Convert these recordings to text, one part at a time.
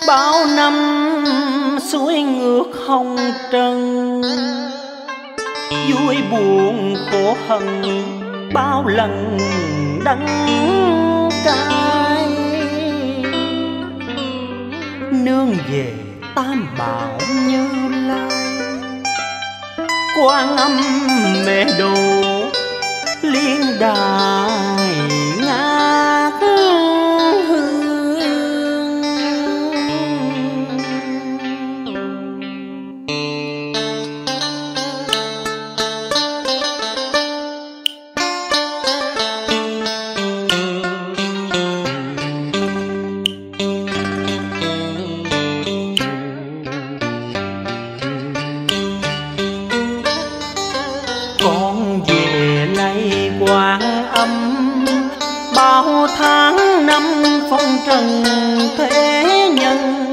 bao năm suối ngược hồng trần, vui buồn khổ hận bao lần đắng cay. Nương về Tam Bảo Như Lai, Quan Âm mẹ đồ liên đài ngát hương. Con về lạy Quan Âm, bao tháng năm phong trần thế nhân.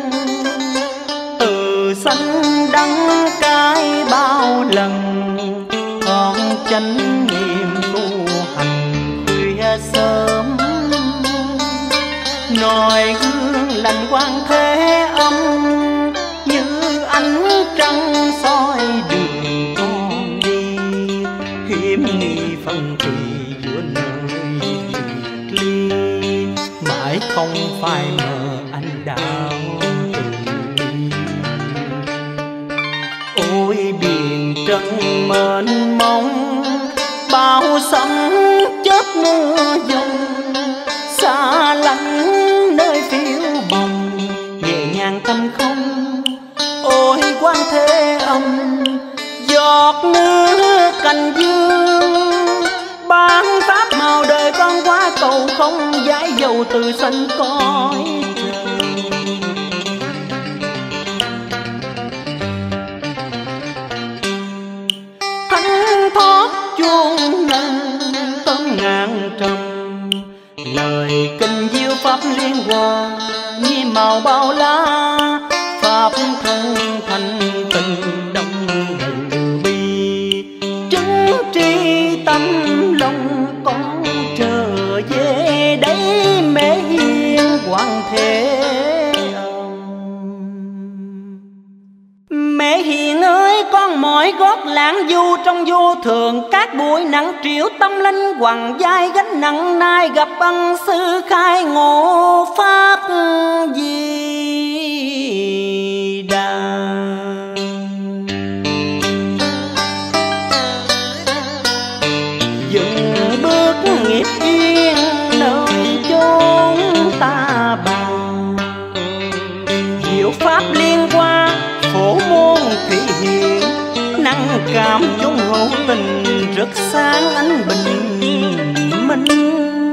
Từ sanh đắng cay bao lần, con chánh niệm tu hành khuya sớm. Noi gương lành Quan Thế Âm, như ánh trăng soi đường con đi. Hiểm nghi phân kỳ giữa nơi biệt ly, mãi không phai mờ anh đạo từ bi. Ôi biển trần mênh mông, bao sấm chớp mưa dông. Xa lánh nơi phiêu bồng, nhẹ nhàng tâm không. Ôi Quan Thế Âm, giọt nước cành dương, ban pháp màu đời con qua cầu không. Giải dầu từ sanh cõi trời, thánh thoát chuông nâng tóm ngàn trầm. Lời kinh diệu pháp liên hoa, nhi màu bao la. Pháp thân thành tình đông đầy từ bi, chứng tri tâm lòng con trở về đây. Mẹ hiền Quan Thế Âm, mẹ hiền ơi, con mỏi gót lãng du trong vô thường. Các buổi nắng triệu tâm linh quằn vai gánh nặng, nay gặp ân sư khai ngộ pháp Di Đà. Dừng bước nghiệp duyên nơi chốn ta bà, diệu pháp liên hoa phổ môn thị hiện. Năng cảm chung hữu tình, rất sáng ánh bình minh.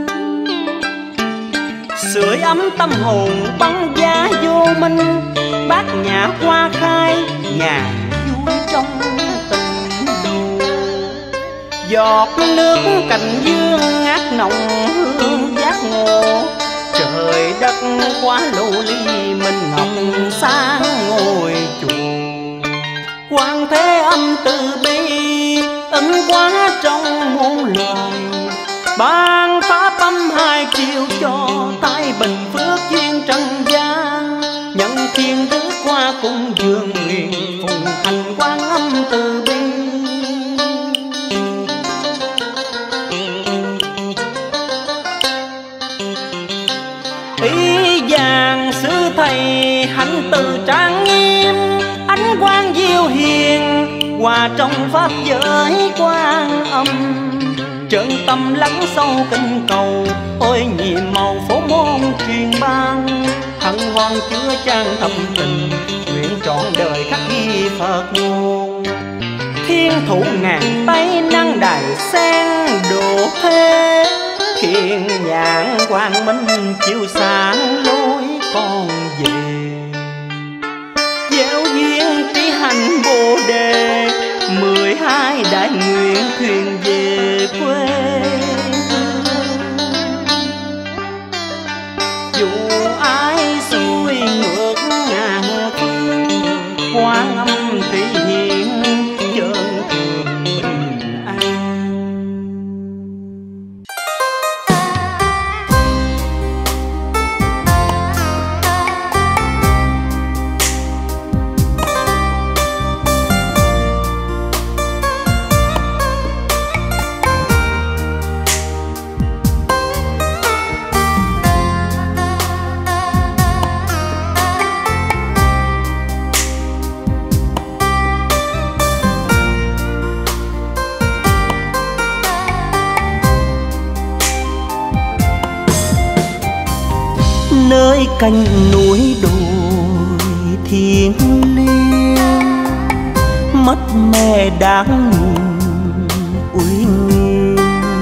Sưởi ấm tâm hồn băng giá vô minh, bát nhã hoa khai nhà vui trong tình đồ. Giọt nước cành dương ngát nồng hương giác ngộ, trời đất quá lưu ly mình ngọc sáng ngôi chùa. Quan Thế Âm từ bi ân quá trong muôn loài, ban pháp âm hai chiều cho thái bình phước duyên trần gian. Nhận thiên đức qua cung dường nguyện, phụng hành Quan Âm từ bi. Ý vàng sư thầy hạnh từ trang nghiêm, ánh quang diệu hiền hòa trong pháp giới Quan Âm. Trơn tâm lắng sâu kinh cầu, ôi nhiệm màu phổ môn truyền ban. Hân hoan chứa chan thâm tình, nguyện trọn đời khắc ghi Phật nguồn. Thiên thủ ngàn tay năng đài sen độ thế, thiên nhãn quang minh chiếu sáng lối con về. Gieo duyên trí hành Bồ Đề, 12 đại nguyện thuyền về quê. Dù ai xuôi ngược ngàn phương, Quan Âm thị hiện chân thường bình an. nơi cạnh núi đồi thiêng liêng, mất mẹ đáng nhìn uy nghiêm.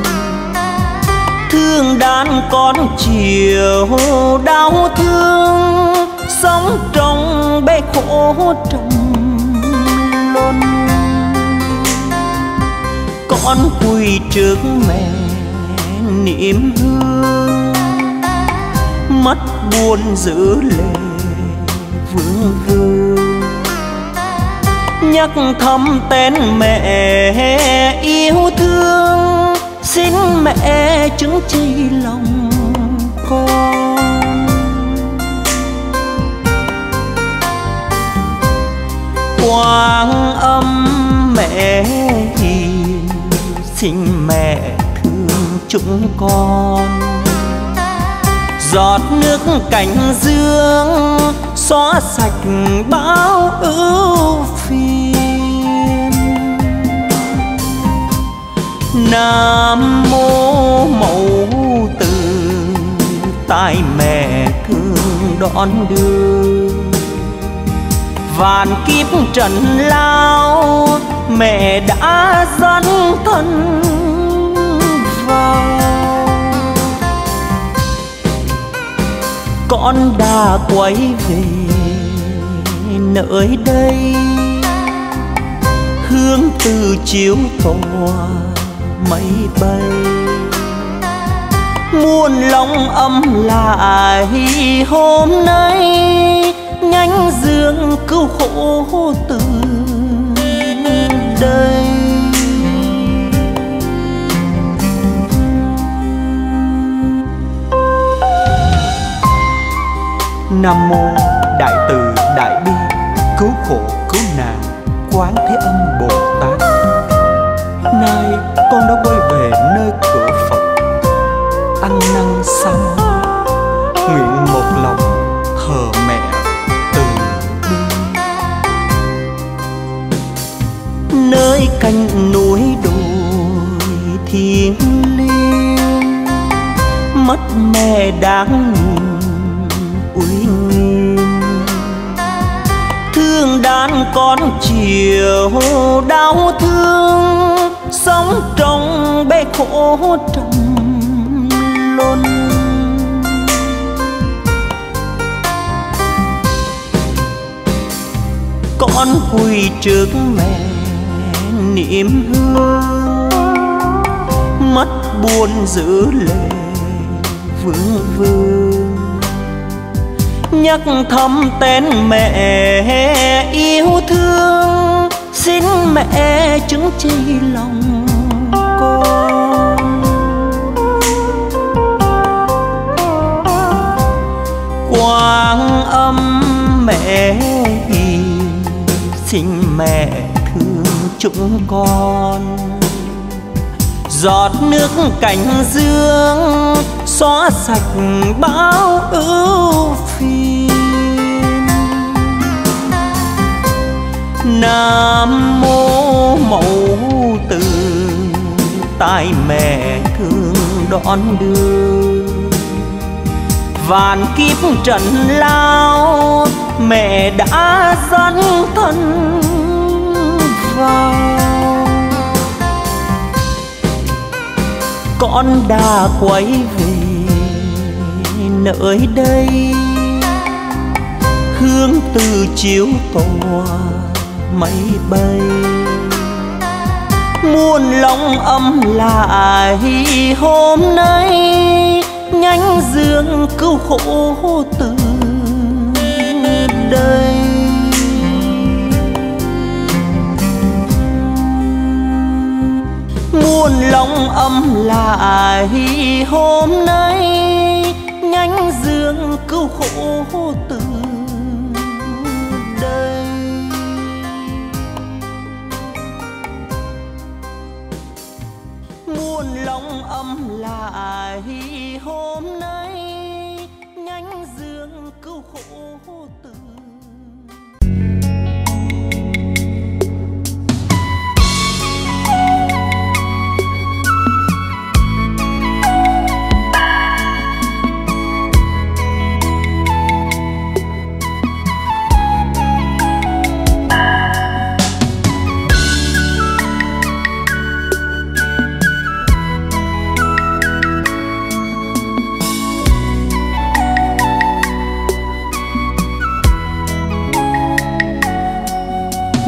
Thương đàn con chiều đau thương, sống trong bể khổ trầm luân. Con quỳ trước mẹ niệm hương, mắt buồn giữ lệ vương vương. Nhắc thầm tên mẹ yêu thương, xin mẹ chứng chi lòng con. Quang âm mẹ hiền, xin mẹ thương chúng con. Giọt nước cánh dương xóa sạch bao ưu phiền. Nam mô Mẫu Từ, tai mẹ thương đón đưa. Vạn kiếp trần lao, mẹ đã dấn thân vào. Con đã quay về nơi đây, hương từ chiếu tỏa mây bay. Muôn lòng âm lại hôm nay, nhánh dương cứu khổ từ đây. Nam mô Đại Từ Đại Bi cứu khổ cứu nạn Quán Thế Âm Bồ Tát. Nay con đã quay về nơi cửa Phật, ăn năn sám hối, nguyện một lòng thờ mẹ từ bi. Nơi cạnh núi đồi thiêng liêng, mất mẹ đáng nhìn uy nghiêm. Thương đàn con chiều đau thương, sống trong bể khổ trầm luân. Con quỳ trước mẹ niệm hương, mắt buồn giữ lệ vương vương. Nhắc thầm tên mẹ yêu thương, xin mẹ chứng chi lòng con. Quang âm mẹ hiền, xin mẹ thương chúng con. Giọt nước cánh dương xóa sạch bao ưu phiền. Nam mô Mẫu Từ, tai mẹ thương đón đưa. Vạn kiếp trần lao, mẹ đã dấn thân vào. Con đã quay về nơi đây, hương từ chiếu tỏa mây bay. Muôn lòng âm lại hôm nay, nhánh dương cứu khổ từ đây. Muôn lòng âm lại hôm nay, nhánh dương cứu khổ từ đây. Muôn lòng âm lại hôm nay, nhánh dương cứu khổ từ.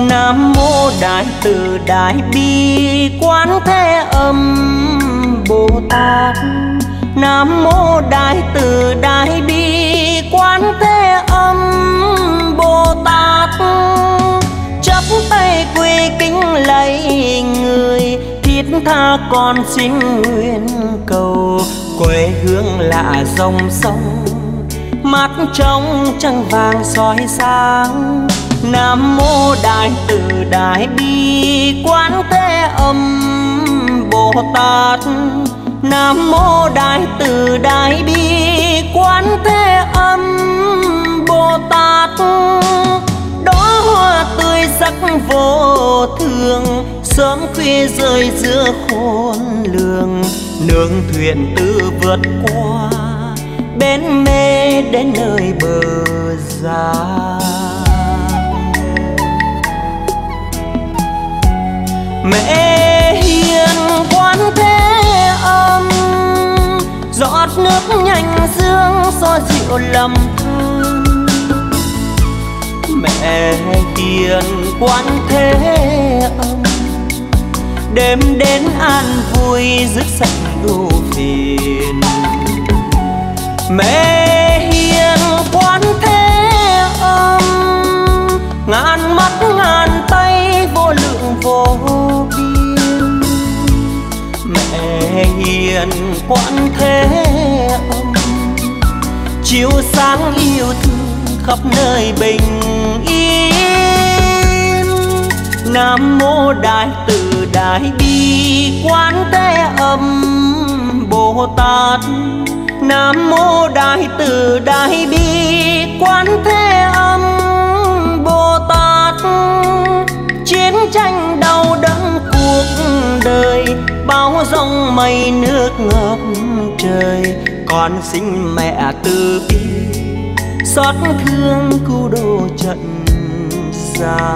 Nam mô Đại Từ Đại Bi Quán Thế Âm Bồ Tát. Nam mô Đại Từ Đại Bi Quán Thế Âm Bồ Tát. Chắp tay quỳ kính lạy người, thiết tha con xin nguyện cầu. Quê hương lạ dòng sông, mắt trong trăng vàng soi sáng. Nam mô Đại Từ Đại Bi Quán Thế Âm Bồ Tát. Nam mô Đại Từ Đại Bi Quán Thế Âm Bồ Tát. Đóa hoa tươi sắc vô thường, sớm khuya rơi giữa khôn lường. Nương thuyền tư vượt qua bến mê đến nơi bờ ra. Mẹ hiền Quán Thế Âm, giọt nước nhanh dương xoa dịu lầm than. Mẹ hiền Quán Thế Âm, đêm đến an vui dứt sạch ưu phiền. Mẹ hiền Quán Thế Âm, ngàn mắt ngàn tay vô lượng vô biên. Mẹ hiền Quán Thế Âm, chiếu sáng yêu thương khắp nơi bình yên. Nam mô Đại Từ Đại Bi Quán Thế Âm Bồ Tát. Nam mô Đại Từ Đại Bi Quán Thế Âm Bồ Tát. Chiến tranh đau đớn cuộc đời, bão giông mây nước ngập trời. Con xin mẹ từ bi xót thương cứu độ trận gian.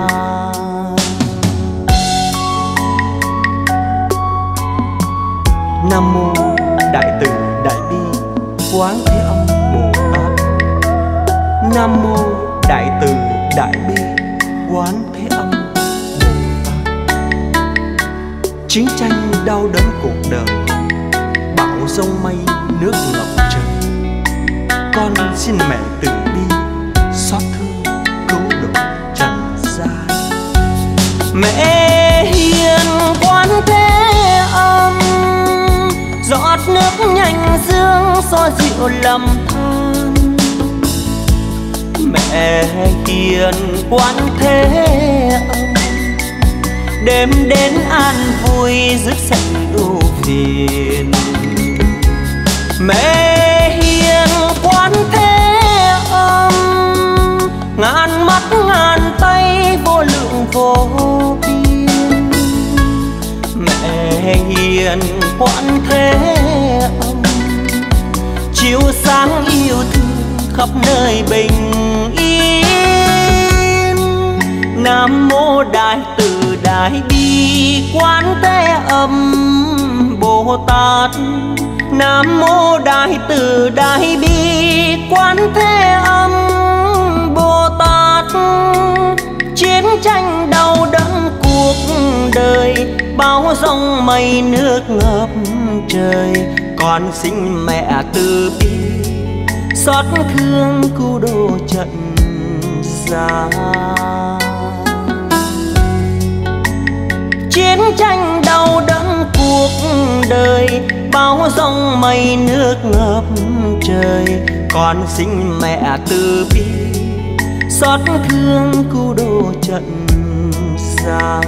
Nam mô Đại Từ Đại Bi Quán Thế Âm Bồ Tát. Nam mô Đại Từ Đại Bi Quán Thế Âm Bồ Tát. Chiến tranh đau đớn cuộc đời, bão giông mây nước ngập trời. Con xin mẹ từ bi xót thương cứu độ trần gian. Mẹ hiền Quán Thế Âm, giọt nước nhanh dương xoa dịu lầm than. Mẹ hiền Quán Thế Âm, đêm đến an vui dứt sạch ưu phiền. Mẹ hiền Quán Thế Âm, ngàn mắt ngàn tay vô lượng vô biên. Mẹ hiền Quán Thế Âm, chiếu sáng yêu thương khắp nơi bình yên. Nam mô Đại Từ Đại Bi Quán Thế Âm Bồ Tát. Nam mô Đại Từ Đại Bi Quán Thế Âm Bồ Tát. Chiến tranh đau đớn cuộc đời, bão giông mây nước ngập trời. Con xin mẹ từ bi xót thương cứu độ trận gian. Chiến tranh đau đớn cuộc đời, bão giông mây nước ngập trời. Con xin mẹ từ bi xót thương cứu độ trận gian.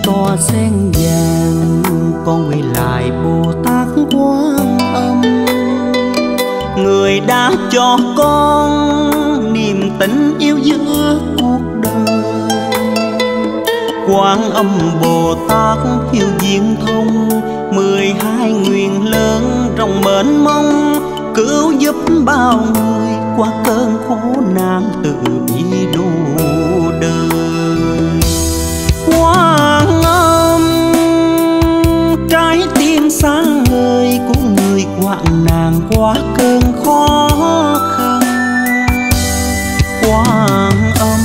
tòa sen vàng, con quay lại Bồ Tát Quan Âm. Người đã cho con niềm tình yêu giữa cuộc đời. Quan Âm Bồ Tát hiếu diện thông, 12 nguyện lớn rộng mênh mông, cứu giúp bao người qua cơn khổ nạn từ bi độ đời. Quan Âm trái tim sáng ngời của người hoạn nạn qua cơn khó khăn. Quan Âm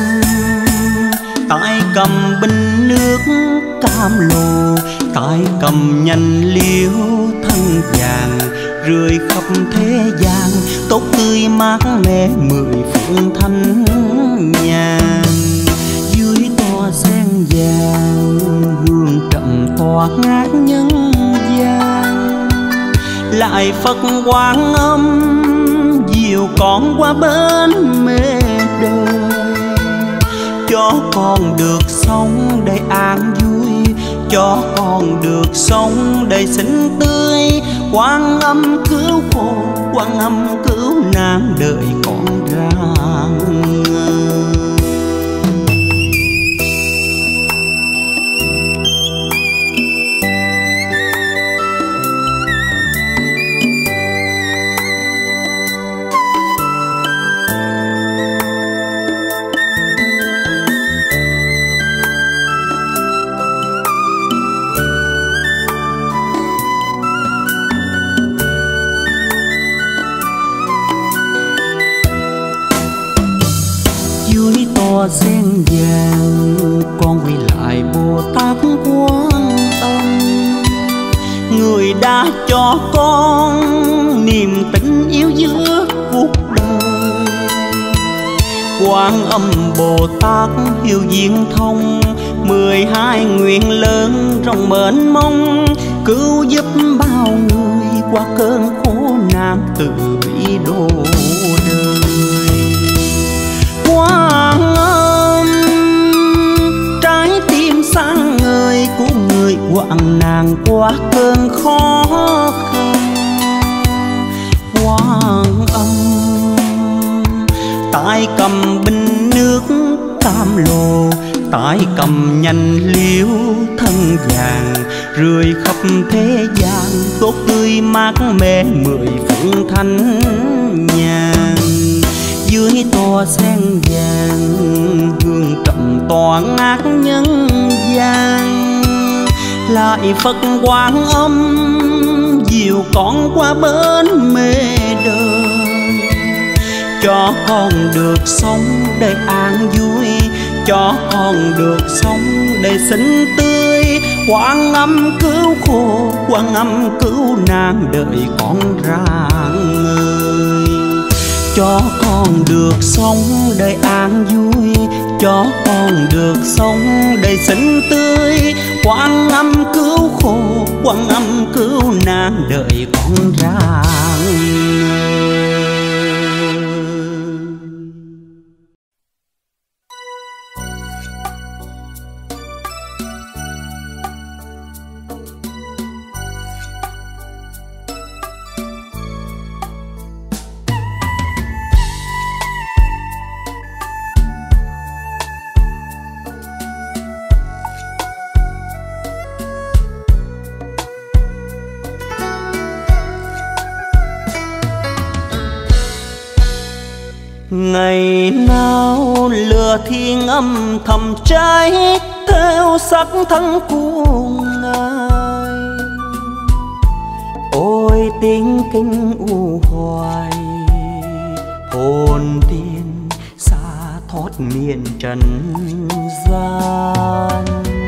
tay cầm bình nước cam lồ, tay cầm nhành liễu thân vàng, rơi khắp thế gian tốt tươi mát mẻ 10 phương thanh nhàn. Dưới tòa sen vàng hương trầm tỏa ngát nhân gian, lại Phật Quan Âm dìu con qua bên mê đời. Cho con được sống đầy an vui, cho con được sống đầy xinh tươi. Quan Âm cứu khổ, Quan Âm cứu nạn đời con rạng ngời. Dưới tòa sen vàng con quay lại Bồ Tát Quan Âm. Người đã cho con niềm tình yêu giữa cuộc đời. Quan Âm Bồ Tát hiếu diện thông, 12 nguyện lớn rộng mênh mông, cứu giúp bao người qua cơn khổ nạn từ bi độ đời. Quan Âm trái tim sáng ngời của người hoạn nạn qua cơn khó khăn. Quan Âm tay cầm bình nước cam lồ, tay cầm nhành liễu thân vàng, rơi khắp thế gian tốt tươi mát mẻ 10 phương thanh nhàn. Dưới tòa sen vàng hương trầm tỏa ngát nhân gian, lại Phật Quan Âm dìu con qua bên mê đời. Cho con được sống đầy an vui, cho con được sống đầy xinh tươi. Quan Âm cứu khổ, Quan Âm cứu nạn đời con rạng ngời. Cho con được sống đầy an vui, cho con được sống đầy xinh tươi. Quan Âm cứu khổ, Quan Âm cứu nạn đời con rạng ngời. Ngày nào lửa thiên âm thầm cháy theo sắc thân của Ngài. Ôi tiếng kinh u hoài, hồn tiên xa thoát miền trần gian.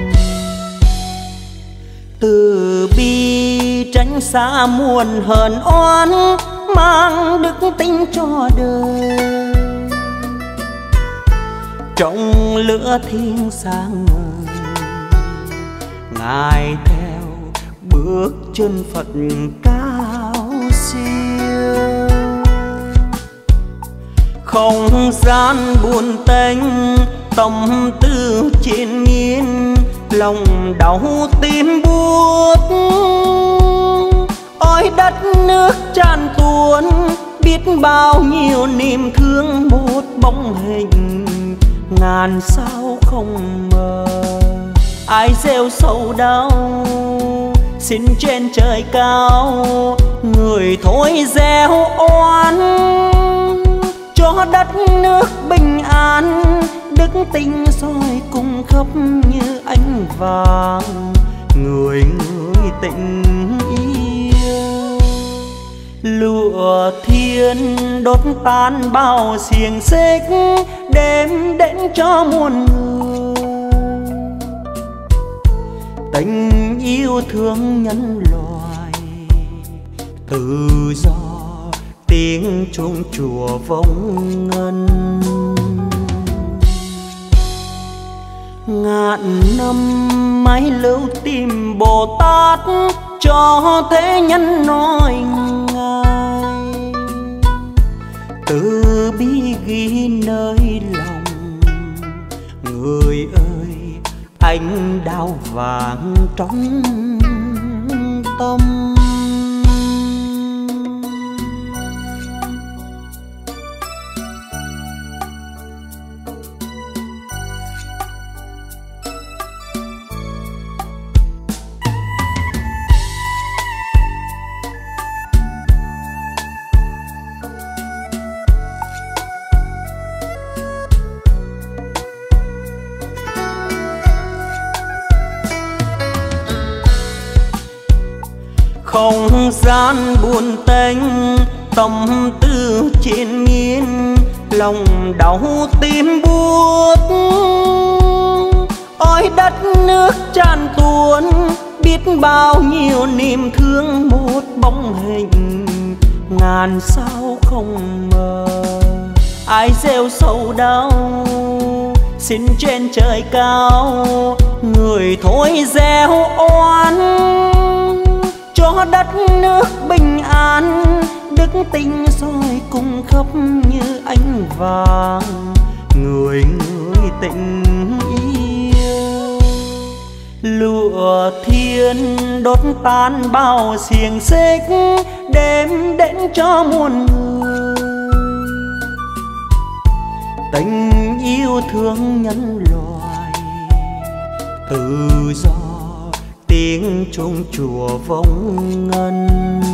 Từ bi tránh xa muôn hờn oán, mang đức tính cho đời. Trong lửa thiên sáng ngời, Ngài theo bước chân Phật cao siêu. Không gian buồn tênh, tâm tư triền miên, lòng đau tim buốt. Ôi đất nước tràn tuôn, biết bao nhiêu niềm thương một bóng hình ngàn sao không mờ. Ai gieo sầu đau xin trên trời cao, người thôi gieo oán cho đất nước bình an. Đức tinh soi cùng khắp như ánh vàng, người người tình yêu. Lụa thiên đốt tan bao xiềng xích, đêm đến cho muôn người. Tình yêu thương nhân loại, tự do tiếng chuông chùa vong ngân. Ngàn năm mãi lưu tìm Bồ Tát, cho thế nhân nói ngài. Từ bi ghi nơi lòng, người ơi ánh đao vàng trong tâm. Không gian buồn tênh, tâm tư triền miên, lòng đau tim buốt. Ôi đất nước tràn tuôn, biết bao nhiêu niềm thương một bóng hình ngàn sao không mờ. Ai gieo sầu đau xin trên trời cao, người thôi gieo oán cho đất nước bình an. Đức tinh soi cùng khắp như ánh vàng, người người tình yêu. Lụa thiên đốt tan bao xiềng xích, đêm đến cho muôn người. Tình yêu thương nhân loại, tự do tiếng chuông chùa vong ngân.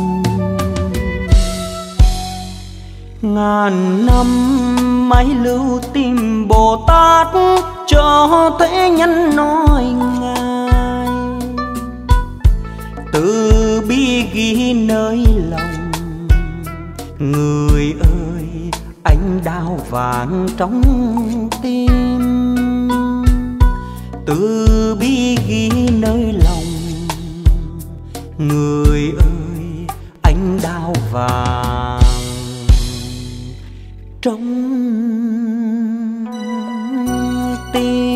Ngàn năm mãi lưu tìm Bồ Tát, cho thế nhân nói ngài. Từ bi ghi nơi lòng, người ơi ánh đao vàng trong tim. Từ bi ghi nơi lòng, người ơi ánh đao vàng trong tim.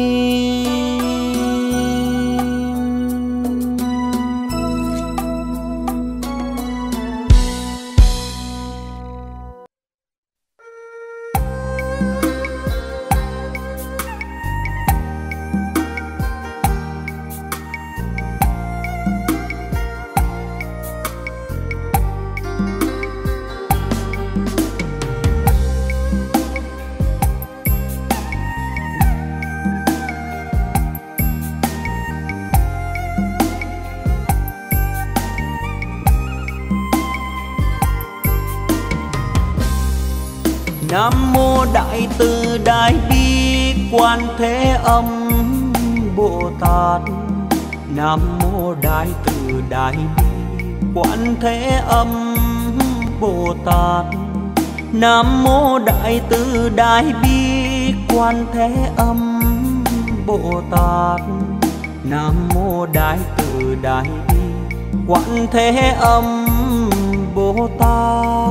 Nam mô Đại Từ Đại Bi Quan Thế Âm Bồ Tát. Nam mô Đại Từ Đại Bi Quan Thế Âm Bồ Tát. Nam mô Đại Từ Đại Bi Quan Thế Âm Bồ Tát. Nam mô Đại Từ Đại Bi Quan Thế Âm Bồ Tát.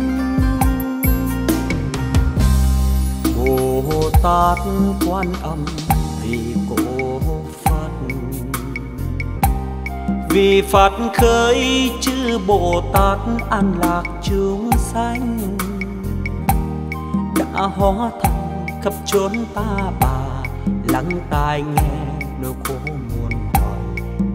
Bồ Tát Quan Âm vì cổ Phật, vì Phật khởi chư Bồ Tát an lạc chúng sanh, đã hóa thành khắp chốn ta bà, lắng tai nghe nỗi khổ muôn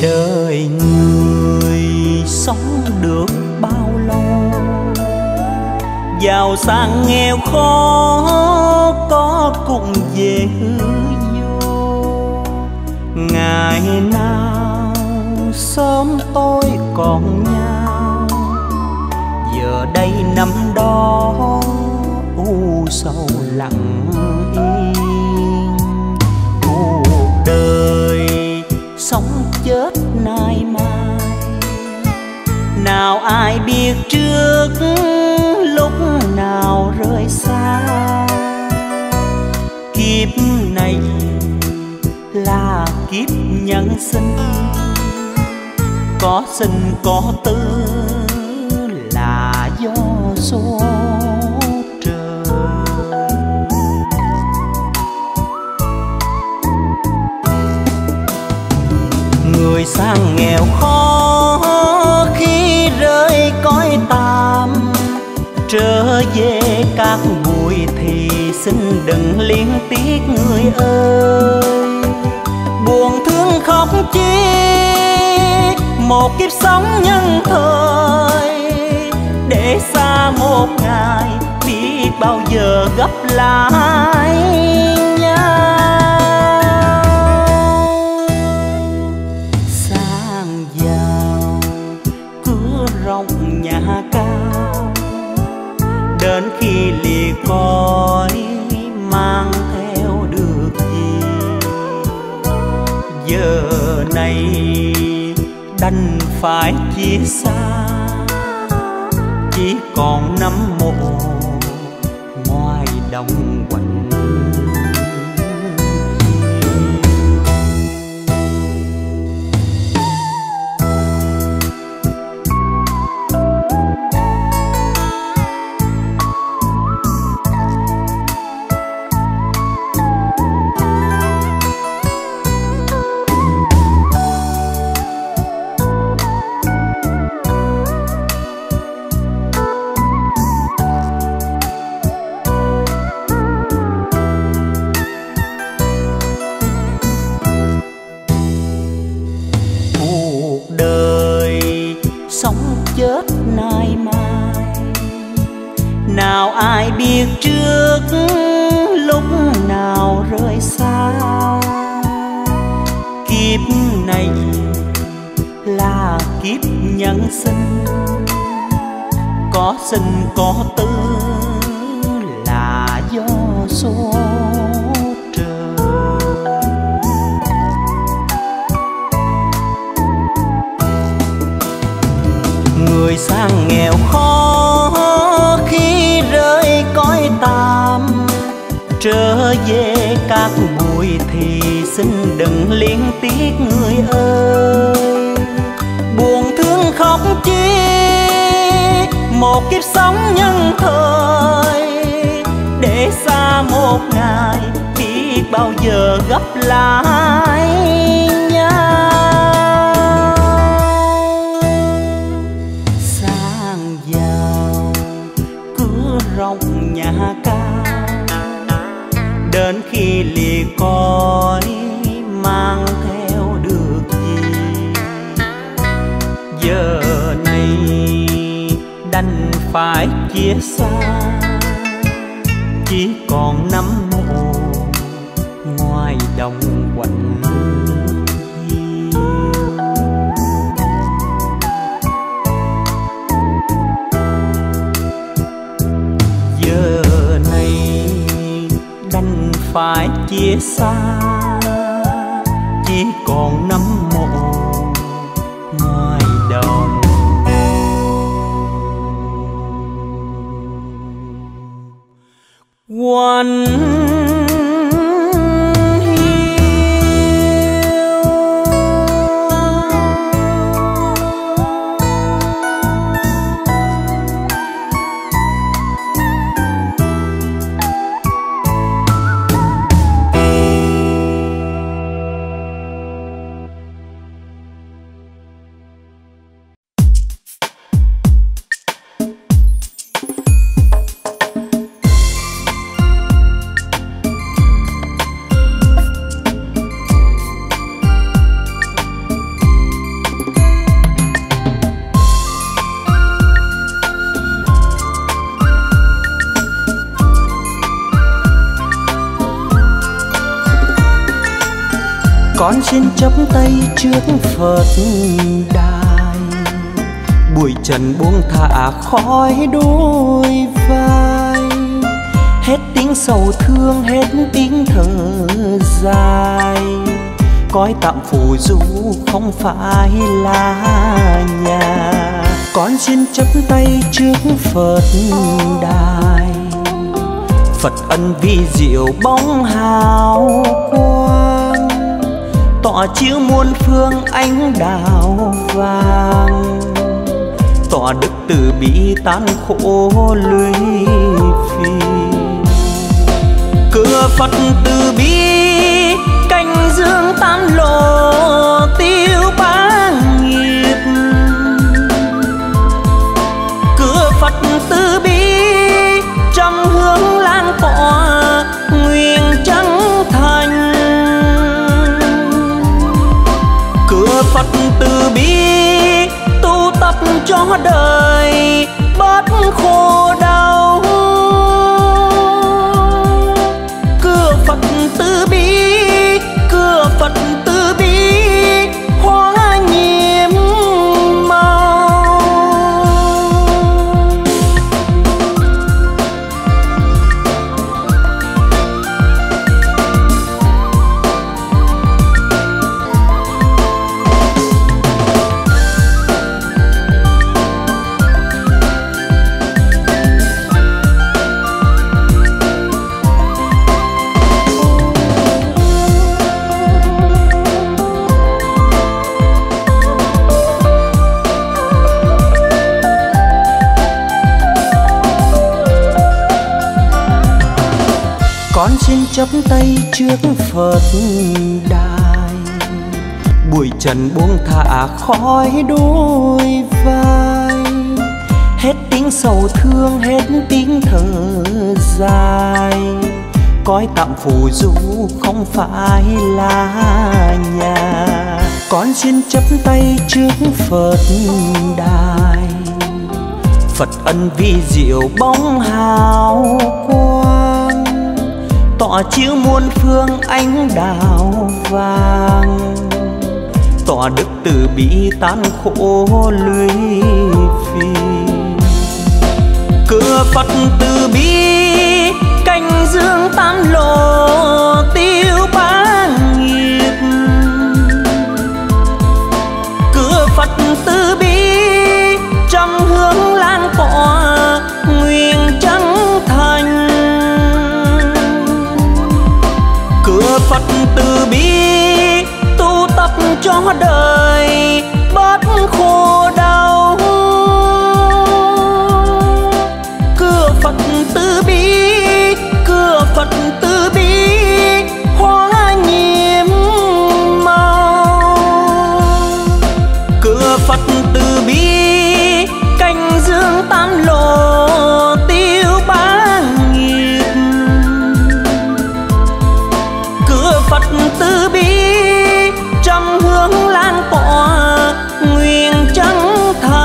Đời người sống được bao lâu, giàu sang nghèo khó có cùng về hư vô. Ngày nào sớm tối còn nhau, giờ đây năm đó u sầu lặng yên. Cuộc đời sống chết nay mai, nào ai biết trước lúc nào rời xa. Kiếp này là kiếp nhân sinh, có sinh có tử là do số trời. Người sang nghèo khó khi rơi cõi tạm, trở về các bụi thì xin đừng liên tiếc người ơi. Buồn thương khóc chi một kiếp sống nhân thời, để xa một ngày biết bao giờ gặp lại nhau. Sang giàu cửa rộng nhà cao, đến khi lìa cõi mang theo được gì. Giờ này đành phải chia xa, chỉ còn năm mộ ngoài đồng quạnh. Chết nay mai, nào ai biết trước lúc nào rời xa. Kiếp này là kiếp nhân sinh, có sinh có tử là do số trời. Người sang nghèo khó khi rơi cõi tạm, trở về các bụi thì xin đừng liên tiếc người ơi. Buồn thương khóc chi một kiếp sống nhân thời, để xa một ngày biết bao giờ gặp lại nhau. Rộng nhà cao, đến khi lìa cõi mang theo được gì. Giờ này đành phải chia xa, chỉ còn năm mộ ngoài đồng quạnh. Giờ này đành phải chia xa, chỉ còn năm mộ ngoài đồng quạnh. Con xin chắp tay trước Phật đài, bụi trần buông thả khói đôi vai. Hết tiếng sầu thương, hết tiếng thở dài, cõi tạm phù du không phải là nhà. Con xin chắp tay trước Phật đài, Phật ân vi diệu bóng hào quang, tỏa chiếu muôn phương ánh đào vàng, tỏa đức từ bi tan khổ lụy phiền. Cửa Phật từ bi canh dương tam lộ tiêu bá nghiệp. Cửa Phật từ bi trăm hướng lan tỏa nguyện chân thành. Cửa Phật từ bi tu tập cho đời bớt khổ đau. Cửa Phật từ bi, cửa Phật từ bi hóa nhiệm màu. Con xin chắp tay trước Phật đài, bụi trần buông thả khói đôi vai. Hết tiếng sầu thương, hết tiếng thở dài, cõi tạm phù du không phải là nhà. Con xin chắp tay trước Phật đài, Phật ân vi diệu bóng hào quang, tỏa chiếu muôn phương ánh đào vàng, tỏa đức từ bi tan khổ lụy phiền. Cửa Phật từ bi canh dương tam lộ tiêu bá nghiệp. Cửa Phật từ bi trăm hướng lan tỏa nguyện chân thành. Cửa Phật từ bi tu tập cho đời bớt khổ đau. Cửa Phật từ bi, cửa Phật từ bi hóa nhiệm màu. Cửa Phật từ bi canh dương tam lộ tiêu bá nghiệp. Cửa Phật từ bi trăm hướng lan tỏa nguyện chân thành.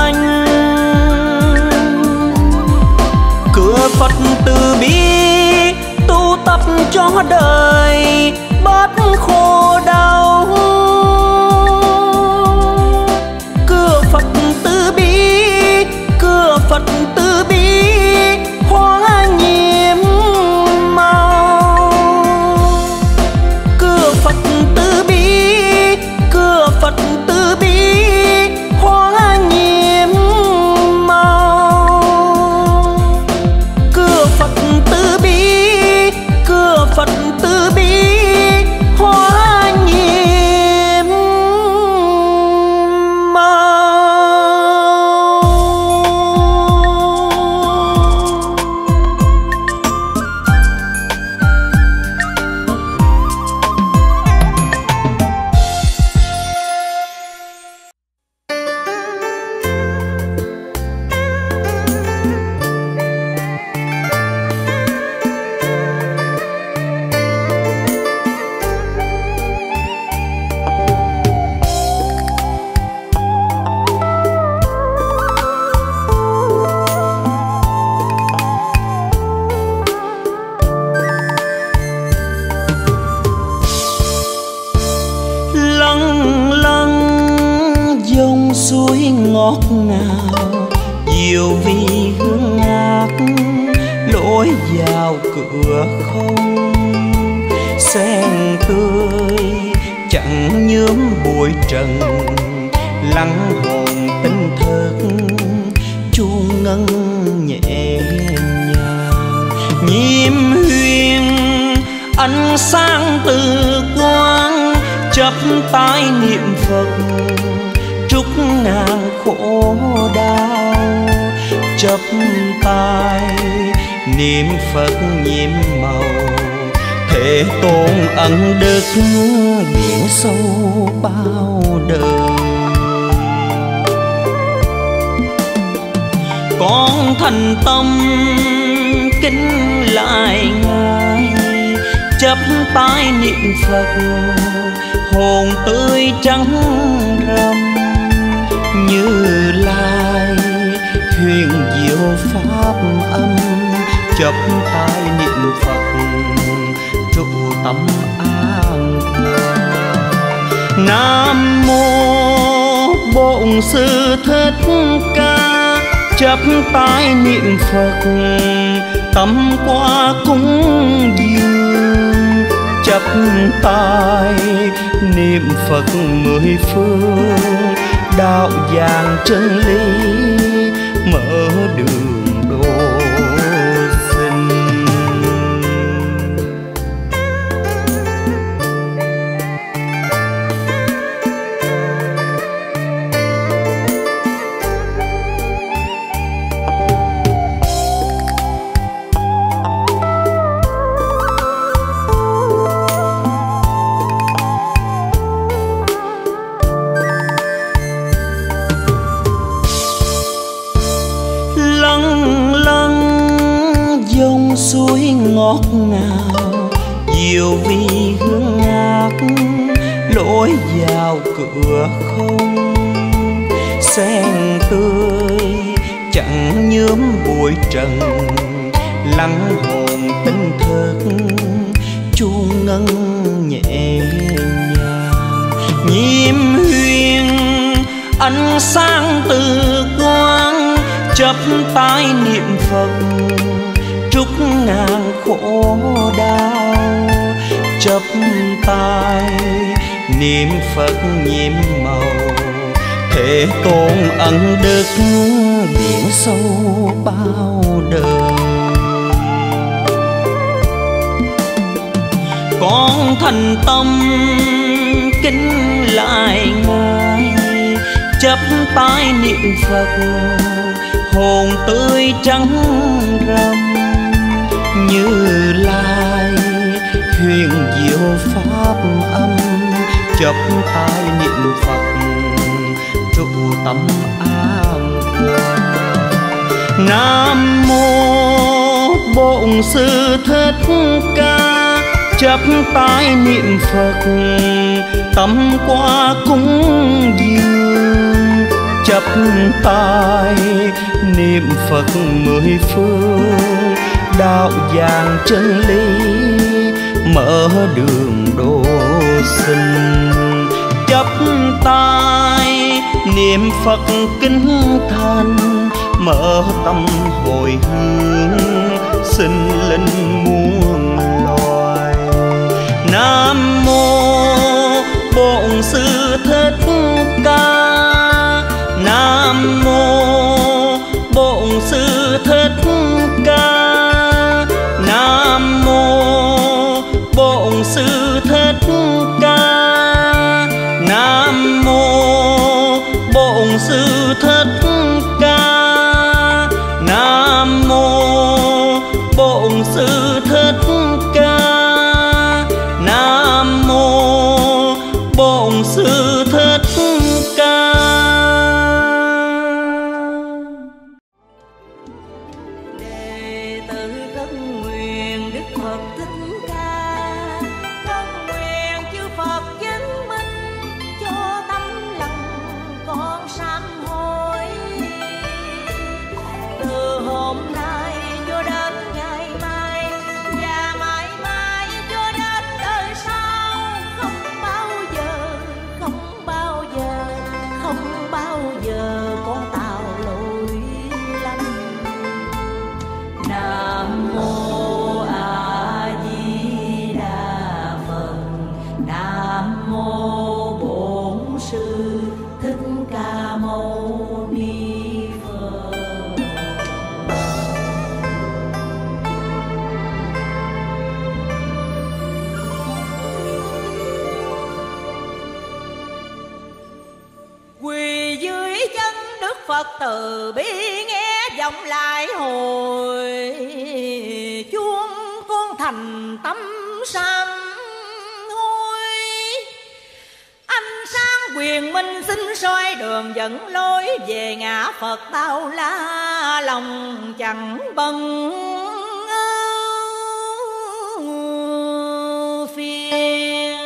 suối ngọt ngào, diệu vi hương ngát lối vào cửa không. Sen tươi chẳng nhuốm bụi trần, lắng hồn tinh thức chuông ngân nhẹ nhàng. Nhiễm huyền ánh sáng từ quang, chắp tay niệm Phật trút ngàn khổ đau. Chắp tay niệm Phật nhiệm màu, Thế Tôn ân đức biển sâu bao đời. Con thành tâm kính lại Ngài, chắp tay niệm Phật hồn tươi trắng râm. Như Lai huyền diệu pháp âm, chắp tay niệm Phật trụ tâm an vui. Nam mô Bổn Sư Thích Ca, chắp tay niệm Phật tâm qua cúng dường. Chắp tay niệm Phật mười phương, đạo vàng chân lý mở đường độ sinh. Suối ngọt ngào, diệu vi hương ngát lối vào cửa không. Sen tươi chẳng nhuốm bụi trần, lắng hồn tinh thức chuông ngân nhẹ nhàng. Nhiễm huyền ánh sáng từ quang, chắp tay niệm Phật trút ngàn khổ đau. Chắp tay niệm Phật nhiệm màu, Thế Tôn ân đức biển sâu bao đời. Con thành tâm kính lại Ngài, chắp tay niệm Phật hồn tươi trắng râm. Như Lai huyền diệu pháp âm, chắp tay niệm Phật trụ tâm an vui. Nam mô Bổn Sư Thích Ca, chắp tay niệm Phật tâm qua cúng dường. Chắp tay niệm Phật mười phương, đạo vàng chân lý mở đường độ sinh. Chắp tay niệm Phật kính thành, mở tâm hồi hướng sinh linh muôn loài. Nam mô Bổn Sư Thích Ca, Nam mô Bổn Sư Thích Ca, Nam mô Bổn Sư Thích Ca, Nam mô Bổn Sư Thích Ca, Nam mô Bổn Sư Thích Ca, Nam mô Bổn Sư Thích Ca. Không Thích Ca Mâu Ni Phật. Quỳ dưới chân Đức Phật từ bi, nghe vọng lại hồi chuông, con thành tâm sám hối. Ánh sáng quyền minh xin soi đường dẫn lối, về ngã Phật bao la lòng chẳng bận phiền.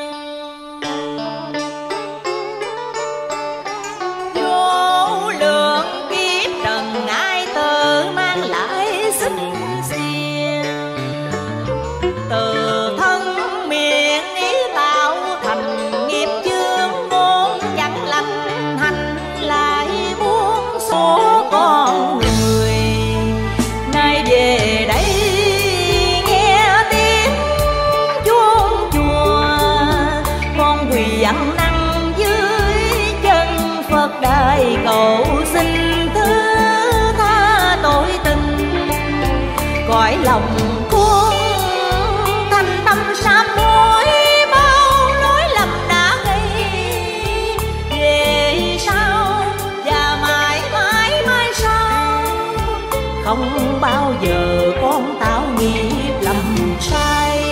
Vô lượng kiếp trần ai tự mang lại sinh xiên, từ thân miệng ý tạo thành nghiệp chướng, muốn chẳng lành hành lại buông số con người. Nay về đây nghe tiếng chuông chùa, con quỳ ăn năn dưới chân Phật đại cầu xin thứ tha tội tình. Cõi lòng con thành tâm sám hối, bao lỗi lầm đã gây về sau và mãi mãi mai sau. Không bao giờ con tạo nghiệp lầm sai.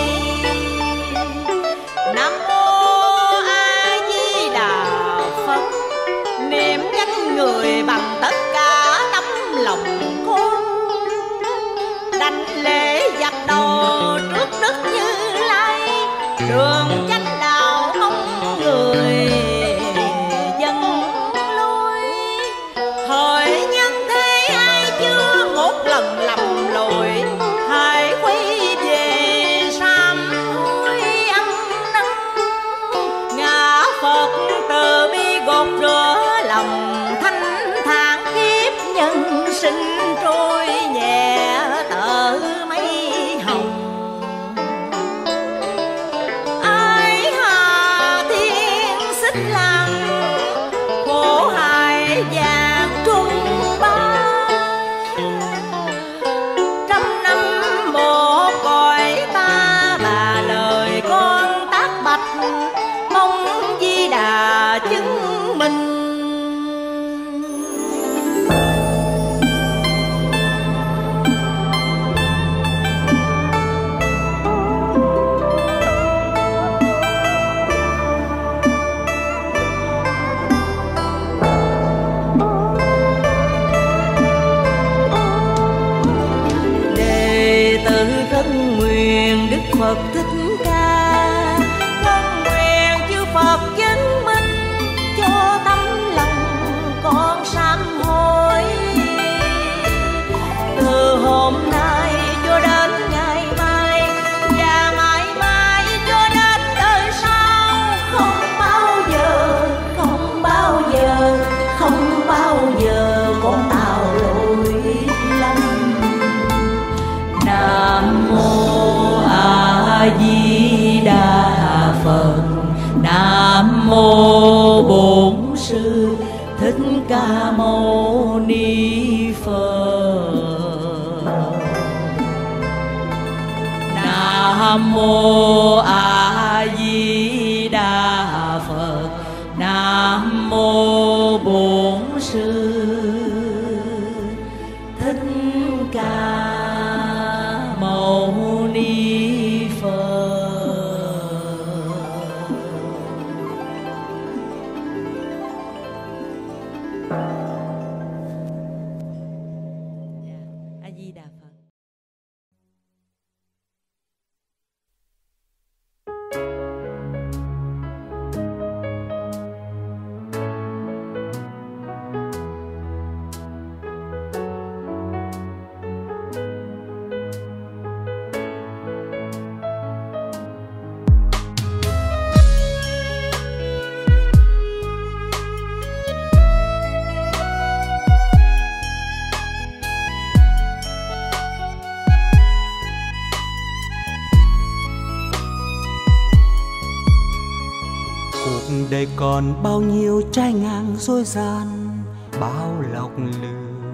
Nam mô A Di Đà Phật, niệm danh người bằng tất cả tấm lòng con. Đảnh lễ dập đầu trước Đức Như Lai, đường chánh đạo mong người dân lối. Hỡi nhân thế ai chưa một lần lầm lỗi, hãy quay về sám hối ăn năn. Ngã Phật từ bi gột rửa lòng, thanh thản kiếp nhân sinh trôi nhẹ tở mây hồng. Ai hà thiên xích lặng, khổ hại vàng trung ba. Trăm năm một cõi ta bà, lời con tác bạch mong Di Đà chứng minh. Đệ tử thân nguyện Đức Phật Thích Ca, con nguyện chư Phật chứng minh cho tấm lòng con sám hối. Từ hôm nay cho đến ngày mai và mãi mãi cho đến đời sau, không bao giờ, không bao giờ, không bao giờ con tạo lỗi lầm. Nam mô A Di Đà Phật. Nam mô Bổn Sư Thích Ca Mâu Ni Phật. Nam mô A Di Đà Phật. Nam mô Bổn Sư Thích Ca Mâu Ni Phật. A Di Đà Phật. còn bao nhiêu trái ngang dối gian, bao lọc lừa.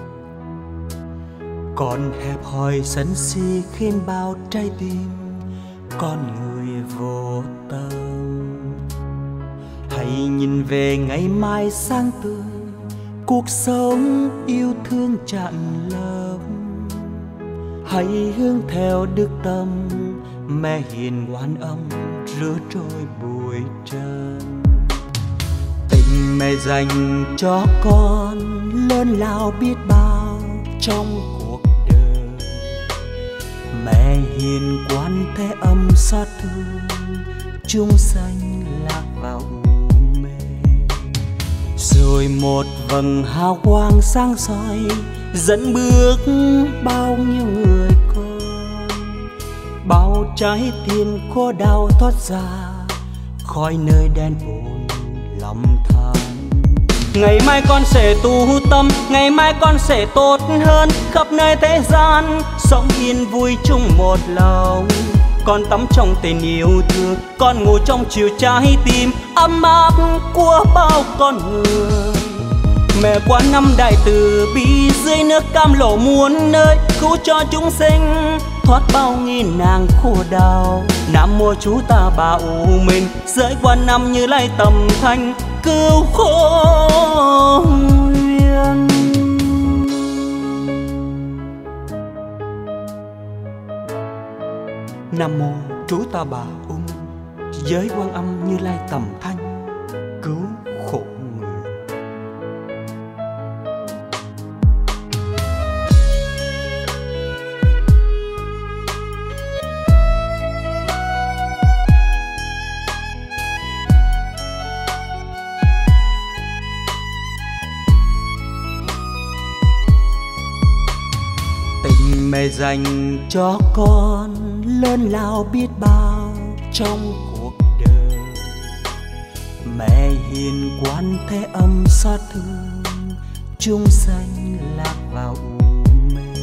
Còn hẹp hòi sân si khiến bao trái tim con người vô tâm. Hãy nhìn về ngày mai sáng tươi, cuộc sống yêu thương tràn lấp. Hãy hướng theo đức tâm, mẹ hiền ngoan âm rửa trôi bụi trần. Tình mẹ dành cho con lớn lao biết bao trong cuộc đời. Mẹ hiền quan thế âm xót thương, chúng sanh lạc vào u mê. Rồi một vầng hào quang sáng soi dẫn bước bao nhiêu người con. Bao trái tim khô đau thoát ra khỏi nơi đen vùn lầm than. Ngày mai con sẽ tu tâm, ngày mai con sẽ tốt hơn. Khắp nơi thế gian sống yên vui chung một lòng. Con tắm trong tình yêu thương, con ngủ trong chiều trái tim ấm áp của bao con người. Mẹ qua năm đại từ bi, dưới nước cam lộ muôn nơi, cứu cho chúng sinh thoát bao nghìn nàng khổ đau. Nam mô Chú Ta Bà U Minh, giới quan năm Như Lai tầm thanh cứu khổ nguyên. Nam mô Chú Ta Bà U Minh, giới quan âm Như Lai tầm thanh cứu khổ người. Mẹ dành cho con lớn lao biết bao trong cuộc đời. Mẹ hiền quan thế âm xót thương, chúng sanh lạc vào u mê.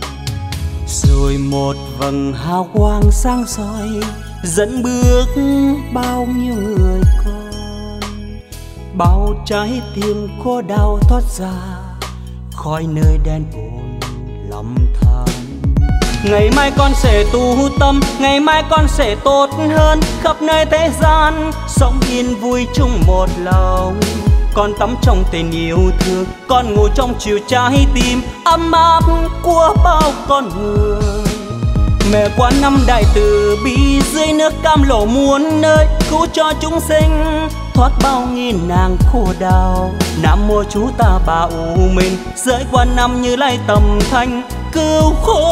Rồi một vầng hào quang sáng soi dẫn bước bao nhiêu người con. Bao trái tim khô đau thoát ra khỏi nơi đen vùn lầm than. Ngày mai con sẽ tu tâm, ngày mai con sẽ tốt hơn. Khắp nơi thế gian sống yên vui chung một lòng. Con tắm trong tình yêu thương, con ngủ trong chiều trái tim ấm áp của bao con người. Mẹ qua năm đại từ bi, dưới nước cam lộ muôn nơi, cứu cho chúng sinh thoát bao nghìn nàng khổ đau. Nam mô Chú Ta Bà U Minh, giới quan năm Như Lai tầm thanh cứu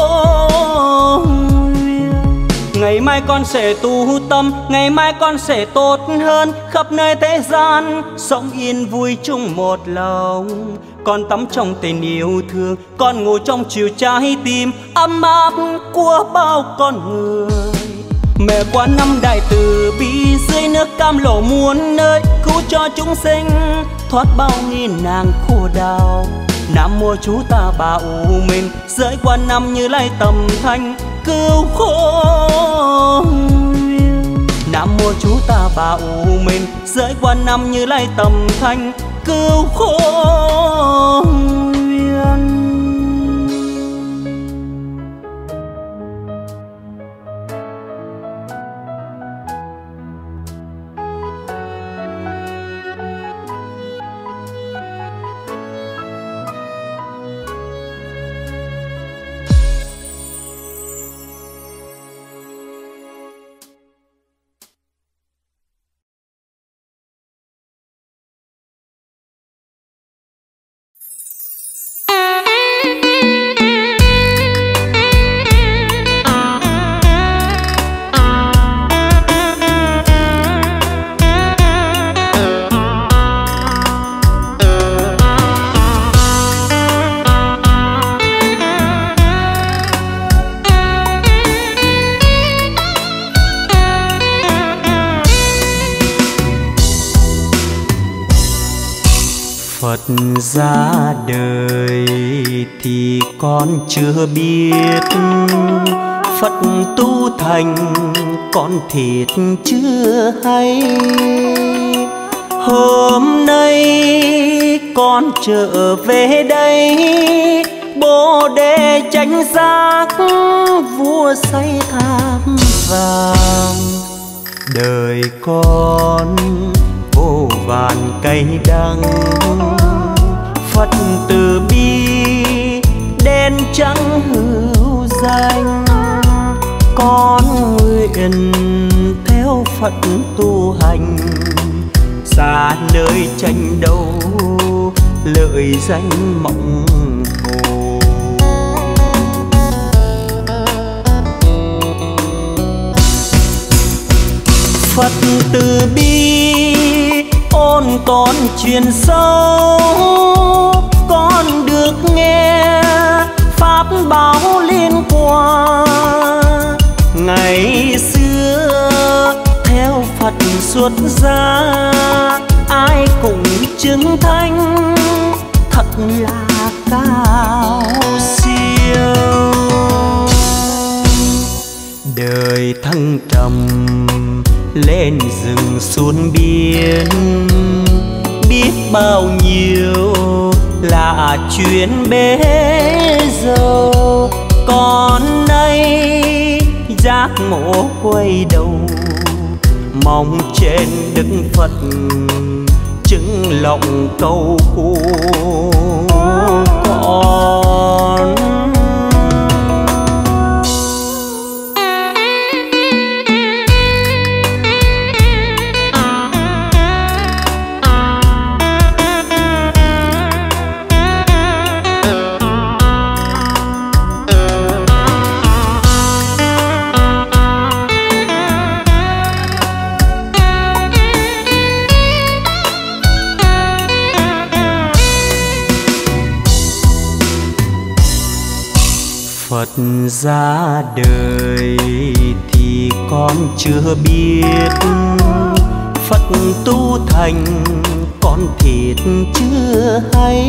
khổ nguyên. Ngày mai con sẽ tu tâm, ngày mai con sẽ tốt hơn. Khắp nơi thế gian sống yên vui chung một lòng. Con tắm trong tình yêu thương, con ngủ trong chiều trái tim ấm áp của bao con người. Mẹ qua năm đại từ bi, dưới nước cam lộ muôn nơi, cứu cho chúng sinh thoát bao nghìn nàng khổ đau. Nam mô Chú Ta Bà U Minh, giới quan năm Như Lai tầm thanh cứu khổ nguyên. Nam mô Chú Ta Bà U Minh, giới quan năm Như Lai tầm thanh cứu khổ nguyên. Phật ra đời thì con chưa biết, Phật tu thành con thiệt chưa hay. Hôm nay con trở về đây, Bồ đề chánh giác vua xây tháp vàng. Đời con vô vàn cay đắng, Phật từ bi đen trắng hữu danh. Con nguyện theo Phật tu hành, xa nơi tranh đấu lợi danh mộng hồ. Phật từ bi ôn tồn truyền sâu, con được nghe pháp báo liên qua. Ngày xưa theo Phật xuất gia, ai cũng chứng thánh thật là cao siêu. Đời thăng trầm lên rừng xuống biển, biết bao nhiêu là chuyện bế dâu. Còn nay giác ngộ quay đầu, mong trên Đức Phật chứng lòng câu của con. Phật ra đời thì con chưa biết, Phật tu thành con thiệt chưa hay.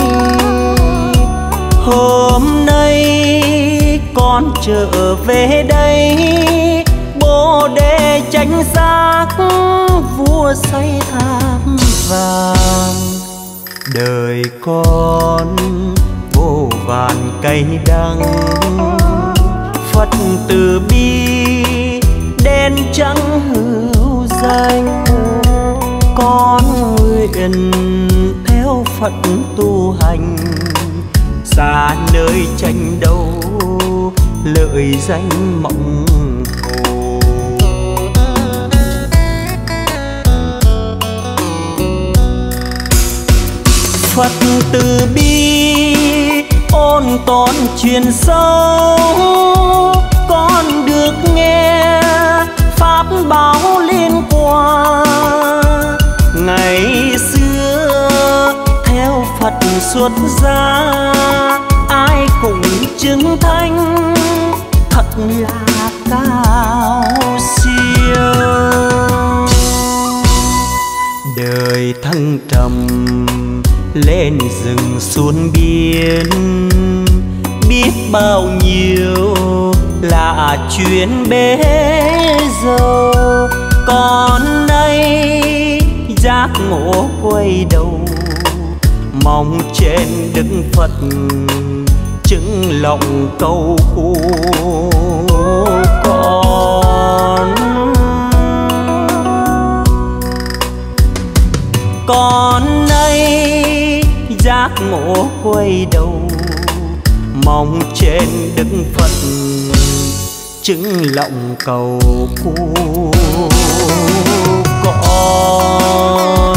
Hôm nay con trở về đây, Bồ đề chánh giác vua xây tháp vàng. Đời con vô vàn cay đắng, Phật từ bi đen trắng hữu danh. Con nguyện theo Phật tu hành, xa nơi tranh đấu lợi danh mộng hồ. Phật từ bi ôn tồn truyền sâu, con được nghe pháp báo liên qua. Ngày xưa theo Phật xuất gia, ai cũng chứng thánh thật là cao siêu. Đời thăng trầm lên rừng xuống biển, biết bao nhiêu là chuyện bế dâu. Còn nay giác ngộ quay đầu, mong trên Đức Phật chứng lòng câu của con. Còn nay giác ngộ quay đầu, mong trên Đức Phật chứng lòng cầu của con.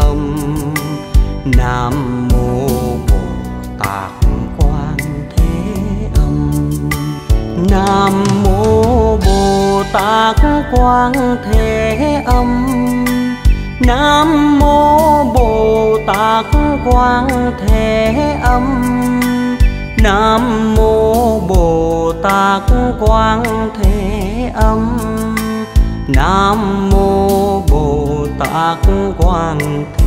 âm. Nam mô Bồ Tát Quan Thế Âm. Nam mô Bồ Tát Quan Thế Âm. Nam mô Bồ Tát Quan Thế Âm. Nam mô Bồ Tát Quan Thế Âm. Nam mô Bồ Tát Quan Thế